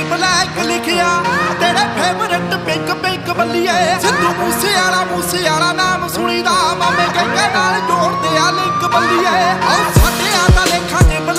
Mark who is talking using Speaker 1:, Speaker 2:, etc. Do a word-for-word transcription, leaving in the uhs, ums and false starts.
Speaker 1: Black ਲਿਖਿਆ ਤੇਰੇ favourite pink pink ਬੱਲੀਏ ਸਿੱਧੂ ਮੂਸੇ ਵਾਲਾ ਮੂਸੇ ਵਾਲਾ ਨਾਮ ਸੁਣੀਦਾ ਮਾਮੇ ਕਹਿੰਦੇ ਨਾਲ ਜੋੜਦੇ ਆ ਲਿੰਕ ਬੱਲੀਏ।